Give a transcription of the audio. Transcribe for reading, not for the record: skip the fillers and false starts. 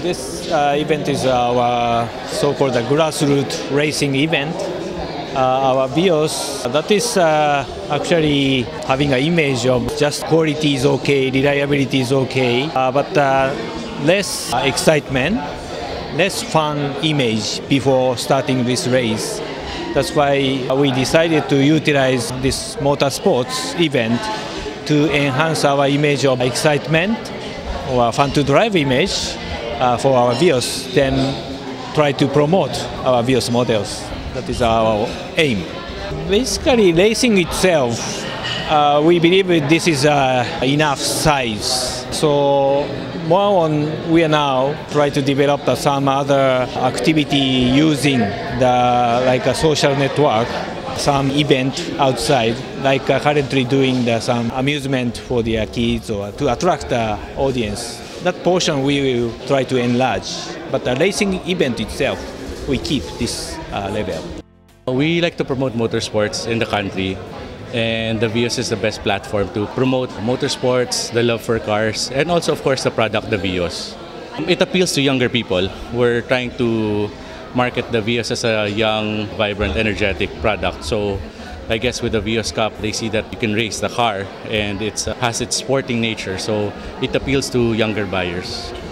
This event is our so-called grassroots racing event. Our Vios, that is actually having an image of just quality is okay, reliability is okay, but less excitement, less fun image before starting this race. That's why we decided to utilize this motorsports event to enhance our image of excitement or fun to drive image for our Vios, then try to promote our Vios models. That is our aim. Basically, racing itself, we believe this is enough size. So more on, we are now trying to develop some other activity using like a social network, some event outside, like currently doing some amusement for their kids or to attract the audience. That portion we will try to enlarge, but the racing event itself, we keep this level. We like to promote motorsports in the country, and the Vios is the best platform to promote motorsports, the love for cars, and also, of course, the product, the Vios. It appeals to younger people. We're trying to market the Vios as a young, vibrant, energetic product. So I guess with the Vios Cup, they see that you can race the car, and it has its sporting nature, so it appeals to younger buyers.